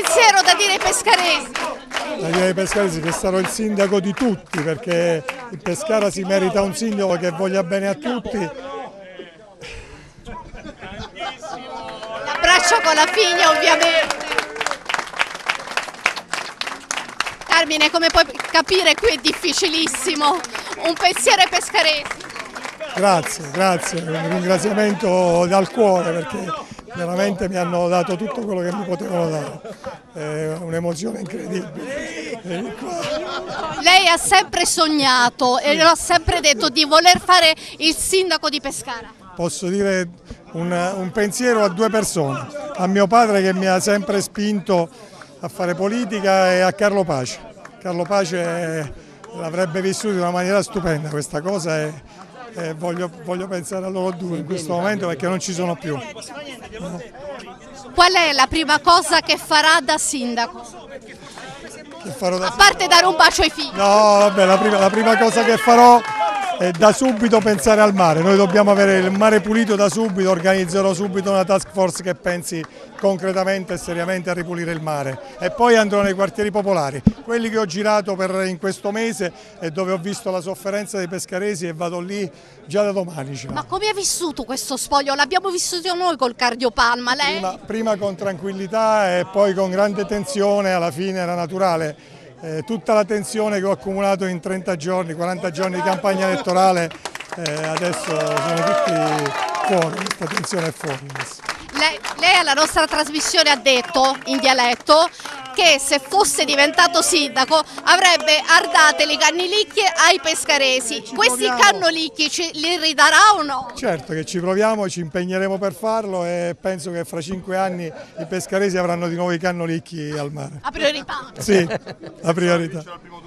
pensiero da dire ai pescaresi? Da dire ai pescaresi che sarò il sindaco di tutti, perché il Pescara si merita un sindaco che voglia bene a tutti. L'abbraccio con la figlia, ovviamente. Carmine, come puoi capire qui è difficilissimo. Un pensiero ai pescaresi. Grazie, un ringraziamento dal cuore, perché veramente mi hanno dato tutto quello che mi potevano dare. È un'emozione incredibile. Lei ha sempre sognato e lo ha sempre detto di voler fare il sindaco di Pescara. Posso dire un pensiero a due persone, a mio padre che mi ha sempre spinto a fare politica e a Carlo Pace. Carlo Pace l'avrebbe vissuto in una maniera stupenda questa cosa e voglio pensare a loro due in questo momento perché non ci sono più. Qual è la prima cosa che farà da sindaco? A parte dare un bacio ai figli. No, vabbè, la prima cosa che farò è da subito pensare al mare. Noi dobbiamo avere il mare pulito da subito, organizzerò subito una task force che pensi concretamente e seriamente a ripulire il mare. E poi andrò nei quartieri popolari, quelli che ho girato in questo mese e dove ho visto la sofferenza dei pescaresi e vado lì già da domani. Ma come ha vissuto questo spoglio? L'abbiamo vissuto noi col cardiopalma, lei? Prima con tranquillità e poi con grande tensione, alla fine era naturale. Tutta la tensione che ho accumulato in 30 giorni, 40 giorni di campagna elettorale, adesso sono tutti fuori, questa tensione è fuori adesso. Lei alla nostra trasmissione ha detto in dialetto che se fosse diventato sindaco avrebbe ardate le cannilicchie ai pescaresi. Questi cannolicchi li ridarà o no? Certo che ci proviamo, ci impegneremo per farlo e penso che fra 5 anni i pescaresi avranno di nuovo i cannolicchi al mare. A priorità? Sì, a priorità.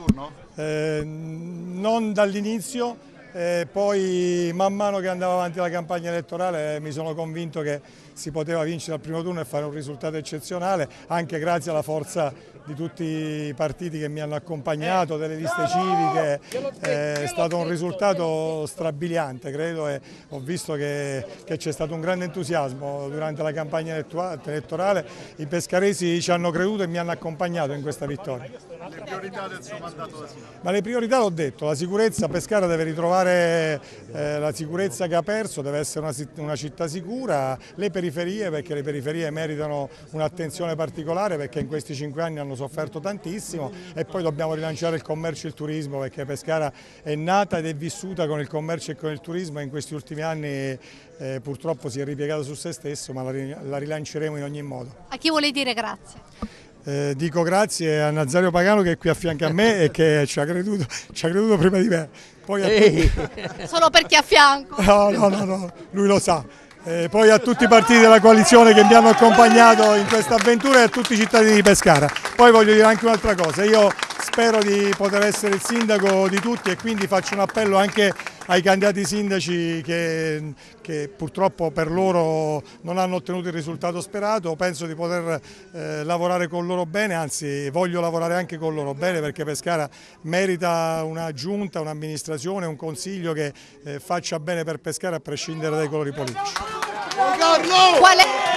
Non dall'inizio. Poi man mano che andava avanti la campagna elettorale mi sono convinto che si poteva vincere al primo turno e fare un risultato eccezionale, anche grazie alla forza di tutti i partiti che mi hanno accompagnato, delle liste civiche. È stato un risultato strabiliante, credo, e ho visto che c'è stato un grande entusiasmo durante la campagna elettorale. I pescaresi ci hanno creduto e mi hanno accompagnato in questa vittoria. Le priorità del suo mandato da sindaco? Ma le priorità l'ho detto, la sicurezza. Pescara deve ritrovare la sicurezza che ha perso, deve essere una città sicura, le periferie, perché le periferie meritano un'attenzione particolare perché in questi 5 anni hanno sofferto tantissimo, e poi dobbiamo rilanciare il commercio e il turismo perché Pescara è nata ed è vissuta con il commercio e con il turismo e in questi ultimi anni purtroppo si è ripiegata su se stesso, ma la rilanceremo in ogni modo. A chi vuole dire grazie? Dico grazie a Nazario Pagano che è qui a fianco a me e che ci ha creduto prima di me. Poi Solo perché a fianco? No, lui lo sa. Poi a tutti i partiti della coalizione che mi hanno accompagnato in questa avventura e a tutti i cittadini di Pescara. Poi voglio dire anche un'altra cosa, io spero di poter essere il sindaco di tutti e quindi faccio un appello anche ai candidati sindaci che purtroppo per loro non hanno ottenuto il risultato sperato. Penso di poter lavorare con loro bene, anzi voglio lavorare anche con loro bene perché Pescara merita una giunta, un'amministrazione, un consiglio che faccia bene per Pescara a prescindere dai colori politici. Qual è